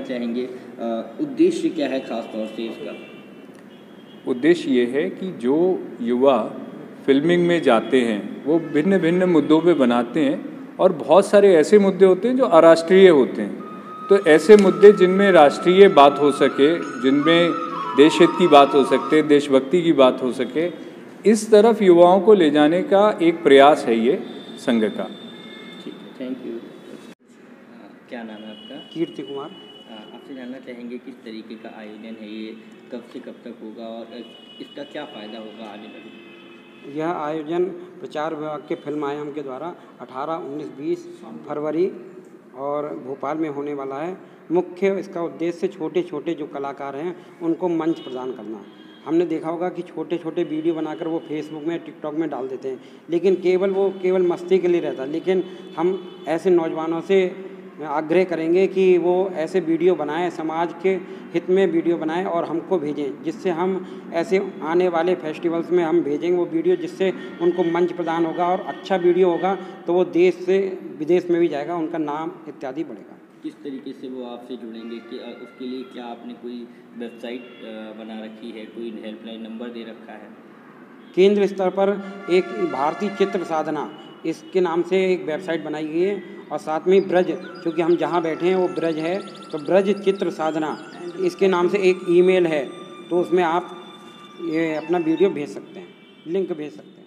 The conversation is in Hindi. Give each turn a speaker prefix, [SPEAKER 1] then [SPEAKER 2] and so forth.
[SPEAKER 1] चाहेंगे उद्देश्य क्या है खास तौर से इसका?
[SPEAKER 2] उद्देश्य ये है कि जो युवा फिल्मिंग में जाते हैं वो भिन्न भिन्न मुद्दों पे बनाते हैं और बहुत सारे ऐसे मुद्दे होते हैं जो अराष्ट्रीय होते हैं। तो ऐसे मुद्दे जिनमें राष्ट्रीय बात हो सके, जिनमें देश हित की बात हो सकते, देशभक्ति की बात हो सके, इस तरफ युवाओं को ले जाने का एक प्रयास है ये संघ का।
[SPEAKER 1] ठीक है, थैंक यू। क्या नाम है आपका?
[SPEAKER 3] कीर्ति कुमार।
[SPEAKER 1] आपसे जानना चाहेंगे किस तरीके का आयोजन है ये, कब से कब तक होगा और इसका क्या फ़ायदा होगा आने वाले?
[SPEAKER 3] यह आयोजन प्रचार विभाग के फिल्म आयाम के द्वारा 18, 19, 20 फरवरी और भोपाल में होने वाला है। मुख्य इसका उद्देश्य छोटे छोटे जो कलाकार हैं उनको मंच प्रदान करना। हमने देखा होगा कि छोटे छोटे वीडियो बनाकर वो फेसबुक में, टिकटॉक में डाल देते हैं, लेकिन केवल मस्ती के लिए रहता है। लेकिन हम ऐसे नौजवानों से आग्रह करेंगे कि वो ऐसे वीडियो बनाएं, समाज के हित में वीडियो बनाएं और हमको भेजें, जिससे हम ऐसे आने वाले फेस्टिवल्स में हम भेजेंगे वो वीडियो, जिससे उनको मंच प्रदान होगा और अच्छा वीडियो होगा तो वो देश से विदेश में भी जाएगा, उनका नाम इत्यादि बढ़ेगा।
[SPEAKER 1] किस तरीके से वो आपसे जुड़ेंगे कि उसके लिए क्या आपने कोई वेबसाइट बना रखी है, कोई हेल्पलाइन नंबर दे रखा है?
[SPEAKER 3] केंद्र स्तर पर एक भारतीय चित्र साधना इसके नाम से एक वेबसाइट बनाई गई है और साथ में ब्रज, क्योंकि हम जहाँ बैठे हैं वो ब्रज है, तो ब्रज चित्र साधना इसके नाम से एक ईमेल है, तो उसमें आप ये अपना वीडियो भेज सकते हैं, लिंक भेज सकते हैं।